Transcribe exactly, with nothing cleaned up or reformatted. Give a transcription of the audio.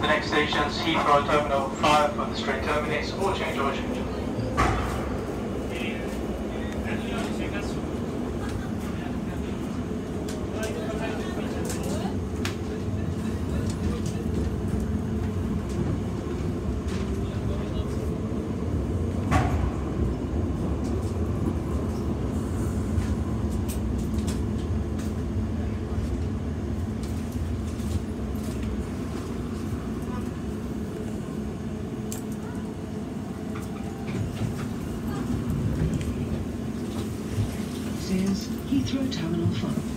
The next station's Heathrow Terminal five for the straight terminates or change or change. This is Heathrow Terminal five.